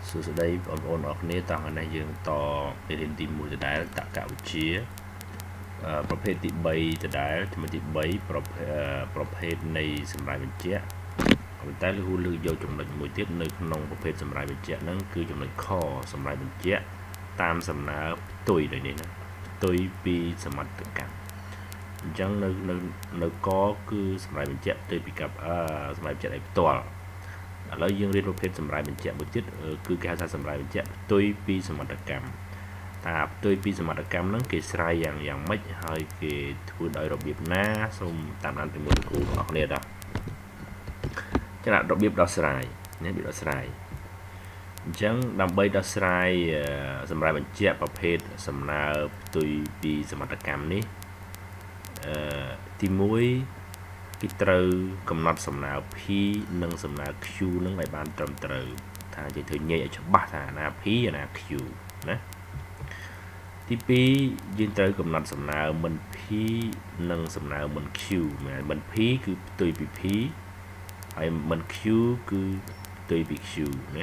Sự đây bọn ôn ở này tao hồi nay dương to để đến tìm mùi đá tạ cạo chiaประเภทទី3 ដដែលជំនាន់ទី3ប្រភេទនៃសម្រាប់បញ្ជាក់ប៉ុន្តែលើកយកចំណុចមួយទៀតនៅក្នុងប្រភេទសម្រាប់បញ្ជាក់ហ្នឹងគឺចំណុចខសម្រាប់បញ្ជាក់តាមសំណើផ្ទុយដូចនេះណាផ្ទុយពីសមត្ថកម្មអញ្ចឹងនៅកគឺសម្រាប់បញ្ជាក់ផ្ទុយពីកັບសម្រាប់បញ្ជាក់ឲ្យផ្ទាល់ឥឡូវយើងរៀនប្រភេទសម្រាប់បញ្ជាក់មួយទៀតគឺគេហៅថាសម្រាប់បញ្ជាក់ផ្ទុយពីសមត្ថកម្មតាផ្ទុយពីសមត្ថកម្មហ្នឹងគេស្រ័យយ៉ាងម៉េចហើយគេធ្វើដោយរបៀបណាសូមតាមដានពីមុនគ្រូទាំងអស់គ្នាដែរចាត់របៀបដោះស្រាយនេះរបៀបដោះស្រាយអញ្ចឹងដើម្បីដោះស្រាយសម្រាប់បញ្ជាក់ប្រភេទសំណើផ្ទុយពីសមត្ថកម្មនេះទី1គេត្រូវកំណត់សំណើ P និងសំណើ Q នឹងឲ្យបានត្រឹមត្រូវថានិយាយធ្វើញែកឲ្យច្បាស់ថាអាណា P អាណា Q ណាទី2យើងត្រូវកំណត់សំណើមិន P និងសំណើមិន Q មិន P គឺផ្ទុយពី P ហើយមិន Q គឺផ្ទុយពី Q ណា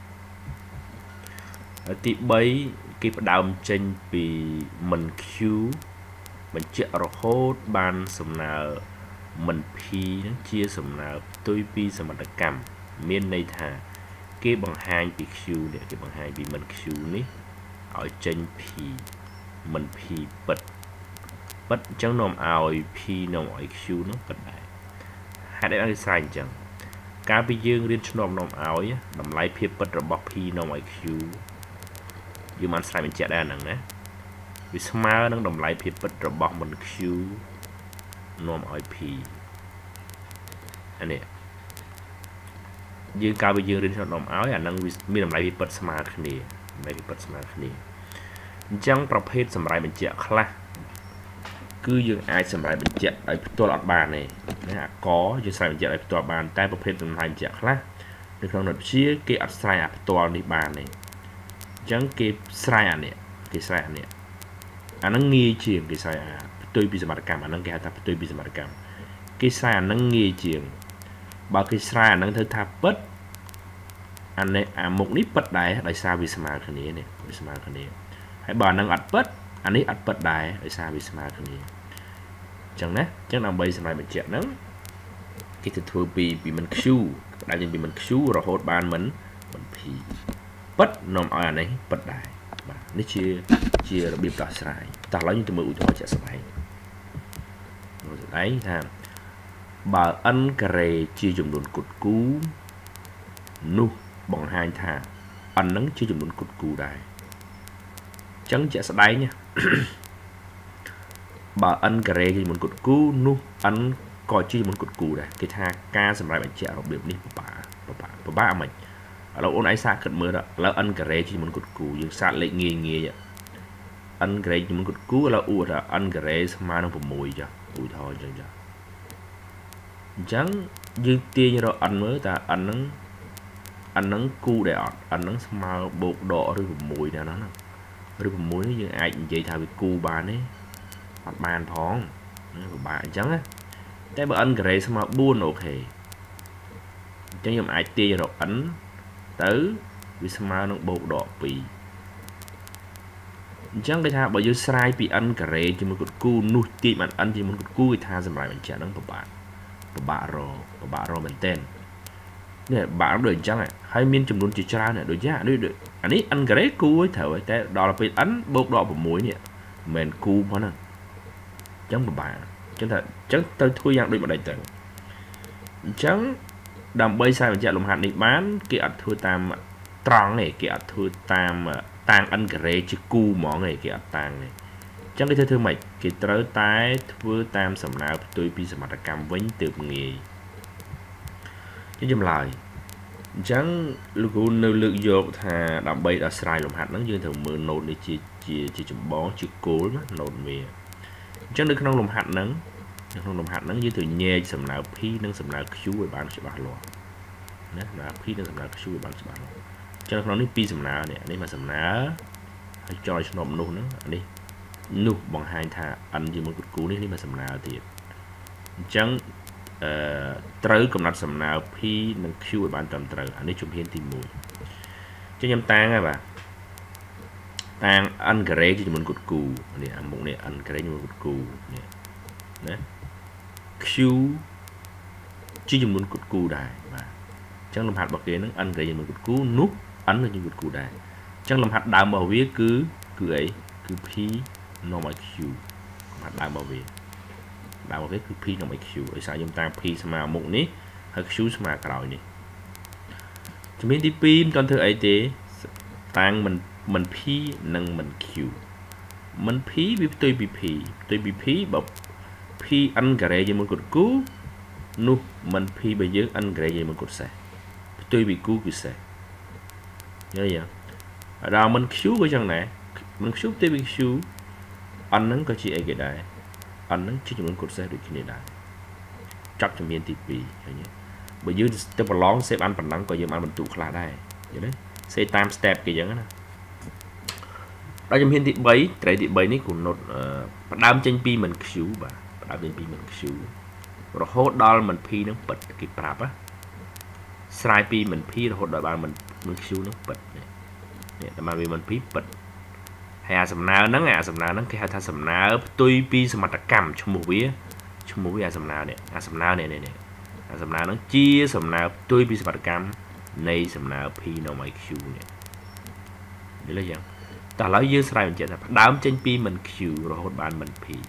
ទី3គេផ្ដើមចេញពីមិន Q បញ្ជាក់រហូតបានសំណើមិន P នឹងជាសំណើផ្ទុយពីសមត្ថកម្មមានន័យថាគេបង្ហាញពី Q នេះគេបង្ហាញពីមិន Q នេះឲ្យចេញ P មិន P ពិតអញ្ចឹងនាំឲ្យ P នាំឲ្យ Q នោះពិតដែរហេតុអីបានគេស្រ័យអញ្ចឹងកាលពីយើងរៀនឆ្នំនាំឲ្យតម្លៃភាពពិតរបស់ P នាំឲ្យ Q យើងបានស្រ័យបញ្ជាក់ដែរហ្នឹងណាវាស្មើនឹងតម្លៃភាពពិតរបស់មិន Q នាំឲ្យ P អានេះយើងកាលពីយើងរៀនឆ្នំនាំឲ្យអាហ្នឹងមានតម្លៃភាពពិតស្មើគ្នាតម្លៃភាពពិតស្មើគ្នាអញ្ចឹងប្រភេទសម្រាប់បញ្ជាក់ខ្លះគឺយើងអាចសម្រាប់បញ្ជាក់ឲ្យផ្ទាល់អត់បានទេណាអាកយើងស្រ័យបញ្ជាក់ឲ្យផ្ទាល់បានតែប្រភេទសម្រាប់បញ្ជាក់ខ្លះនៅក្នុងរដ្ឋវិទ្យាគេអត់ស្រ័យអាផ្ទាល់នេះបានទេអញ្ចឹងគេស្រ័យអានេះគេស្រ័យអានេះអាហ្នឹងងាយជាងគេស្រ័យអាផ្ទុយពីសមត្ថកម្មអាហ្នឹងគេហៅថាផ្ទុយពីសមត្ថកម្មគេស្រ័យអាហ្នឹងងាយជាងបើគេស្រ័យអាហ្នឹងធ្វើថាពិតអាមុខនេះពិតដែរដោយសារវាស្មើគ្នានេះវាស្មើគ្នាហើយបើអាហ្នឹងអត់ពិតអានេះអត់ពិតដែរដោយសារវាស្មើគ្នាអញ្ចឹងណាអញ្ចឹងដើម្បីសម្រាប់បញ្ជាក់ហ្នឹងគេទៅធ្វើពីមិន Q ដែលយើងពីមិន Q រហូតបានមិន P ពិតនាំឲ្យអានេះពិតដែរបាទនេះជារបៀបដោះស្រាយតោះឥឡូវយើងទៅមើលឧទាហរណ៍ជាក់ស្ដែងថាបើ n ការ៉េជាចំនួនគុតគូនោះបង្ហាញថា n ហ្នឹងជាចំនួនគុតគូដែរអញ្ចឹងជាក់ស្ដែងបើ n ការ៉េជាចំនួនគុតគូនោះ n ក៏ជាចំនួនគុតគូដែរគេថាការសម្រាប់បញ្ជាក់របៀបនេះពិបាកអាមិនឥឡូវអូនឯងសាកគិតមើលឥឡូវ n ការ៉េជាចំនួនគុតគូយើងសាកលេខងាយn ការ៉េជាចំនួនគុតគូឥឡូវឧទាហរណ៍ n ការ៉េស្មើនឹង6ចាឧទាហរណ៍អញ្ចឹងចាអញ្ចឹងយើងទាញរក n មើលតើ n ហ្នឹងគូដែរអត់ n ហ្នឹងស្មើបូកដកឬ6ដែរណាឬ6នេះយើងអាចនិយាយថាវាគូបានទេអត់បានផងពិបាកអញ្ចឹងណាតែបើ n ការ៉េស្មើ4អូខេអញ្ចឹងខ្ញុំអាចទាញរក n ទៅវាស្មើនឹងបូកដក2អញ្ចឹងគេថាបើយើងស្រាយពី n ការ៉េជាមួយគុតគូនោះទាញបាន n ជាមួយគុតគូគេថាសម្រាប់បញ្ជាក់ហ្នឹងពិបាករមែនតើនេះបាក់ដូចអញ្ចឹងហើយមានចំនួនជាច្រើនដូចអានេះ n ការ៉េគូឲ្យត្រូវតែដល់ពេល n បូកដក6នេះមិនមែនគូផងហ្នឹងអញ្ចឹងពិបាកអញ្ចឹងទៅធ្វើយ៉ាងដូចម្ដេចទៅអញ្ចឹងដើម្បីស្រាយបញ្ជាក់លំហាត់នេះបានគេអត់ធ្វើតាមត្រង់ទេគេអត់ធ្វើតាមតាំង n ការ៉េជាគូហ្មងទេគេអត់តាំងទេអញ្ចឹងគេធ្វើម៉េចគេត្រូវតែធ្វើតាមសំណើផ្ទុយពីសមត្ថកម្មវិញទើបងាយចម្លើយអញ្ចឹងលោកគ្រូនៅលើកយកថាដើម្បីដោះស្រាយលំហាត់ហ្នឹងយើងត្រូវមើល note នេះជាចម្បងជាគោលណា note វាអញ្ចឹងនៅក្នុងលំហាត់ហ្នឹងយើងត្រូវញែកសំណើ P និងសំណើ Q ឲ្យបានច្បាស់លាស់ណាសំណើ P និងសំណើ Q ឲ្យបានច្បាស់លាស់អញ្ចឹងក្នុងនេះពីរសំណើនេះមកសំណើហើយចយឆ្នប់នោះហ្នឹងនេះបង្ហាញថា n ជាមួយគុតគូនេះមកសំណើទៀតអញ្ចឹងត្រូវកំណត់សំណើ P និង Q ឲ្យបានត្រឹមត្រូវអានេះជំហានទី1 cho nhầm tang à bà tang ăn cái chứ mình cột cù này một này ăn cái nhưng mà cột cù này đấy q chứ mình cột cù đài và chẳng làm hạt bạc kia nó ăn cái mình cột cù nút ăn là những cột cù đài chẳng làm hạt đào màu viết cứ ấy cứ p nó mà q hạt đào màu viết cứ p nó mà q ở sao nhầm tang p mà một ní hay q mà cào này cho mình đi pin toàn thứ ấy thế tang mình p nâng mình q mình p bị tôi bị p bọc p ăn cái gì mình cột cú nu mình p bây giờ ăn cái gì mình cột xe tôi bị cú cứ xe nhớ vậy ở đâu mình q cái chẳng này mình q tôi bị q ăn nâng có chị ấy cái đấy ăn nâng chỉ mình cột xe được cái này đấy chắc cho miền tây bây giờ tôi bảo lóng xếp ăn phần nắng coi giờ ăn mình tụ khá đây vậy đấy xây time step cái giống đó đó trong hiện thị bấy cái thị bấy này cũng nốt đam tranh pi mình xíu và đam tranh pi mình xíu rồi hốt đó mình pi nó bật cái prap á sai pi mình pi rồi hốt đợi bạn mình xíu nó bật này mà vì mình pi bật hay sầm nào nó cái hai sầm nào tôi pi sầm mặt cầm trong một vía sầm nào này sầm nào này sầm nào nó chia sầm nào tôi pi sầm mặt cầm này sầm nào pi nó mày xíu này đấy là gì ta nói dưới slide mình chạy là đám trên pi mình q rồi hốt bạn mình pi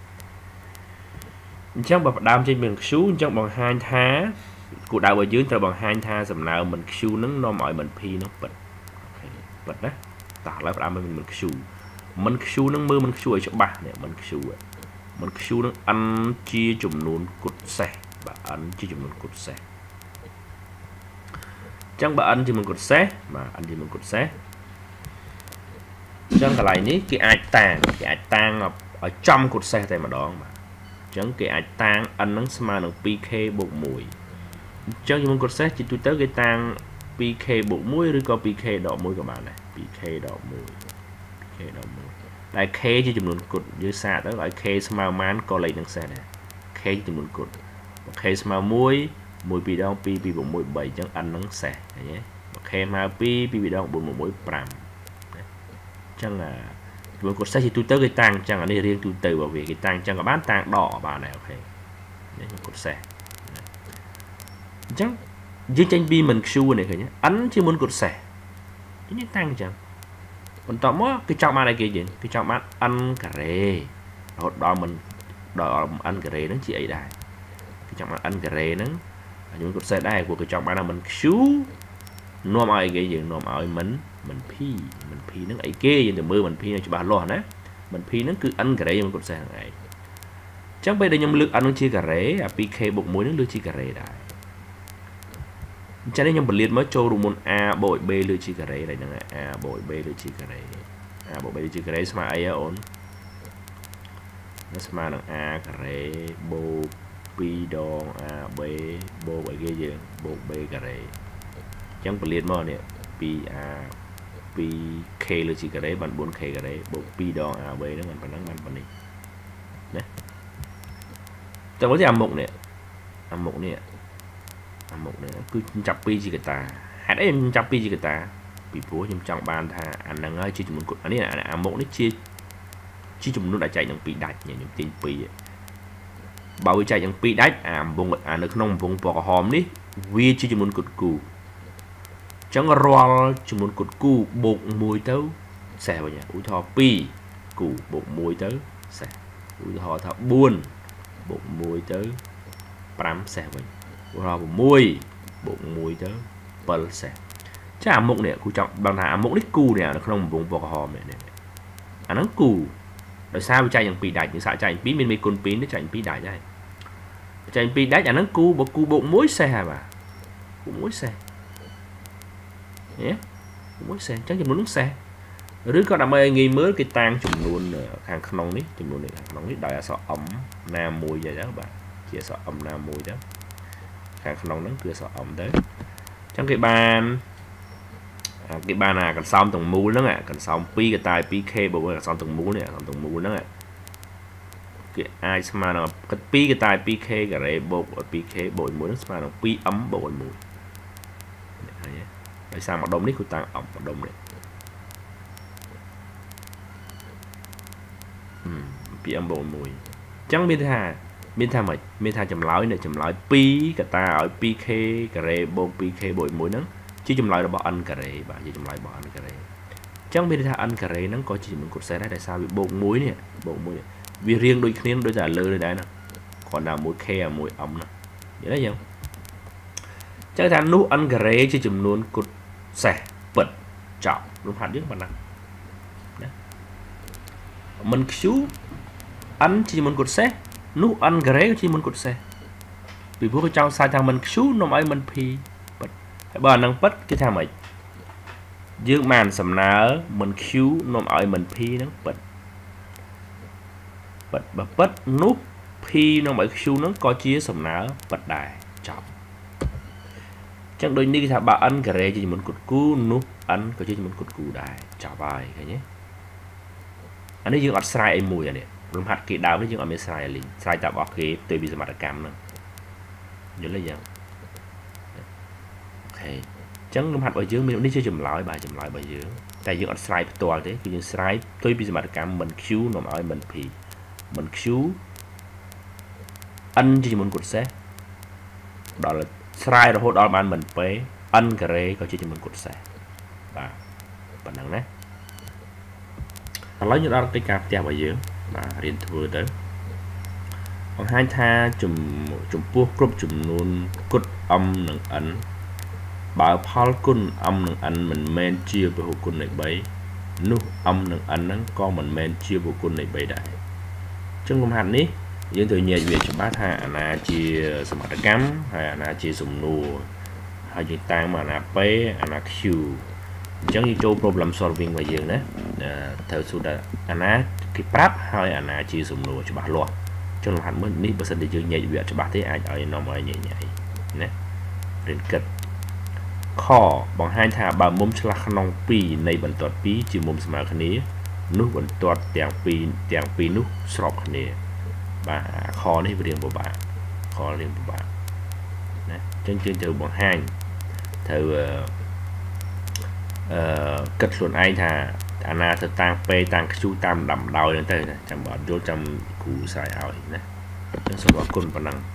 chắc bằng đám trên mình xuống trong bằng 2 thá của đạo ở dưới từ bằng 2 thá sầm nào mình q nó mọi mình pi nó bật đó ta nói đám mình q nó mưa mình q ở chỗ ba này mình q nó ăn chia chùm luôn cột xe và ăn chia chùm luôn cột xe chẳng bà ăn thì mình cột xe mà ăn thì mình cột xe chẳng cái này ní cái ai tang ở trong cột xe này mà đó mà chẳng cái ai tang ăn nắng mà nó pk bộ mùi chẳng như mình cột xe chỉ tôi tới cái tang pk bộ muối rồi có pk đỏ muối các bạn này pk đỏ muối đại k chứ chùm luôn cột dưới xa đó lại k small man có lấy năng xe này k chùm luôn cột k small muối pi đâu pi bộ muối 7 chẳng ăn nắng xe nhé k mà pi bị đâu bộ muối pram chẳng là mình cột xe thì tôi tới cái tăng chẳng là đây riêng tôi từ bảo vệ cái tăng chẳng có bán tăng đỏ bà này ok đấy cột xe chắc dưới tranh bi mình xu này nhé ấn chứ muốn cột xe những tăng chẳng còn tóm cái trong ba này kia gì cái trong bát ăn cà rê đó mình đòi ăn cà rê nó chị ấy đây cái trong ăn cà rê nó những cột xe đây của cái trong ba là mình xu nó ai cái gì nó ai mình pi nó ấy kia từ mưa mình pi cho bà lo nè mình pi nó cứ ăn cà rê mình cột xe này chắc bây giờ nhầm lực ăn nó chia cà rê pk bột muối nó lưu chia cà rê đây cho nên nhầm bật liệt mới cho môn a bội b lưu chia cà rê này nè a bội b lưu chia cà rê bội b lưu chia cà rê mà ai ổn nó mà là a cà rê bô pi đòn a b bô vậy kia gì bô b cà rê chẳng bật liệt mà nè pi a pi k lưu chia cà rê bằng 4 k cà rê bô pi đòn a b nó bằng năng bằng phần này đấy trong có gì âm mộng nè một nữa cứ chập pi gì cả ta hãy đấy em chập pi gì cả ta bị phố trong trong bàn thà anh đang ơi chỉ muốn cột anh ấy là một nó chia chỉ chúng nó đã chạy những pi đạch những tiền pi bao nhiêu chạy những pi đạch vùng nó không vùng bò hòm đi vì chỉ muốn cột cù chẳng có roll chỉ muốn cột cù bột mùi tấu xẻ vào nhà úi thò pi cù bột mùi tấu xẻ úi thò buồn bột mùi tấu pram xẻ vào rồi bộ mùi đó bật sẽ chắc mộng này cụ trọng bằng là mộng đích cù này nó không vùng vào hòm này nó cù rồi sao chạy những pi đại những xạ chạy pí bên con pín để chạy pi đại đây chạy pi đáy nó cù bộ mối xe mà bộ mối xe nhé mối xe chắc chắn muốn nước xe rồi có đam mê nghi mới cái tang chùm luôn hàng nông đấy chùm luôn này hàng nông đấy đòi sợ ẩm nam mùi vậy đó bạn chia sợ ẩm nam mùi đó hàng nông nó cửa sợ ẩm tới trong cái bàn là cần xong từng mũ nó cần xong pi cái tài pk bộ cần xong từng mũ này xong từng mũ nó cái ai mà nó cái pi cái tài pk cái này bộ pk bộ mũi nó mà nó pi ấm bộ mũi ដោយសារម្ដុំនេះគឺតាំងអំម្ដុំនេះពីអំបូក1អញ្ចឹងមានថាម៉េចមានថាចម្លើយនៃចម្លើយ2កតាឲ្យ 2k ការ៉េបូក 2k បូក1ហ្នឹងជាចម្លើយរបស់ n ការ៉េបាទជាចម្លើយរបស់ n ការ៉េអញ្ចឹងមានថា n ការ៉េហ្នឹងក៏ជាចំនួនគុតសេសដែរដោយសារវាបូក1នេះបូក1វារៀងដូចគ្នាដូចតែលើដែរណាគ្រាន់តែ 1k ឲ្យ 1m ណាយល់ទេយើងចឹងថានោះ n ការ៉េជាចំនួនគុតសេសពិតចប់លំហាត់យើងប៉ុណ្ណាណាមិន q n ជាចំនួនគុតសេសនោះ n ការ៉េជាចំនួនគុតសេសពីព្រោះចង់សាយថាមិន q នាំឲ្យមិន p ពិតហើយបើអានឹងពិតគេថាម៉េចយើងបានសំណើមិន q នាំឲ្យមិន p ហ្នឹងពិតបើពិតនោះ p នាំឲ្យ q ហ្នឹងក៏ជាសំណើពិតដែរចប់ចឹងដូចនេះគេថាបើ n ការ៉េជាចំនួនគុតគូនោះ n ក៏ជាចំនួនគុតគូដែរចប់ហើយឃើញទេអានេះយើងអត់ស្រ័យអីមួយអានេះលំហាត់គេដើមនេះយើងអត់មានស្រ័យអីលេងស្រ័យតាមរបស់គេផ្ទុយពីសមត្ថកម្មហ្នឹងយល់ទេយ៉ាងអូខេអញ្ចឹងលំហាត់របស់យើងមាននេះជាចម្លើយបាទចម្លើយរបស់យើងតែយើងអត់ស្រ័យផ្ទាល់ទេគឺយើងស្រ័យផ្ទុយពីសមត្ថកម្មមិន q នាំឲ្យមិន p មិន q n ជាចំនួនគុតសេសដល់ស្រ័យរហូតដល់បានមិន p n ការ៉េក៏ជាចំនួនគុតសេសបាទប៉ុណ្ណឹងណាឥឡូវយើងដល់កិច្ចការផ្ទះរបស់យើងបាទរៀនធ្វើទៅបង្ហាញថាចំពោះគ្រប់ចំនួនគុត m និង n បើផលគុណ m និង n មិនមែនជាពហុគុណនៃ3នោះ m និង n ហ្នឹងក៏មិនមែនជាពហុគុណនៃ3ដែរអញ្ចឹងលំហាត់នេះយើងត្រូវញែកវាច្បាស់ថាអាណាជាសមត្ថកម្មហើយអាណាជាសំណួរហើយយើងតាមអាណា p អាណា q អញ្ចឹងយើងចូល problem solving របស់យើងណាត្រូវសួរថាអាណាគេប្រាប់ហើយអាណាជាសំណួរច្បាស់លាស់ចុះលំហាត់មួយនេះបើសិនជាយើងញែកវាច្បាស់ទេអាចឲ្យនាំឲ្យញ៉ៃណារៀនគិតខបង្ហាញថាបើមុំឆ្លាស់ក្នុង2នៃបន្ទាត់2ជាមុំស្មើគ្នានោះបន្ទាត់ទាំងពីរនោះស្របគ្នាបាទខនេះវារៀងពិបាកខរៀងពិបាកណាអញ្ចឹងយើងត្រូវបង្ហាញត្រូវគិតខ្លួនឯងថាអាណាទៅតាំងពេតាំងខ្ជូតាមដាំដោយហ្នឹងទៅណាចាំបើអត់យល់ចាំគ្រូស្រ័យឲ្យណាអញ្ចឹងសូមអរគុណប៉ុណ្ណឹង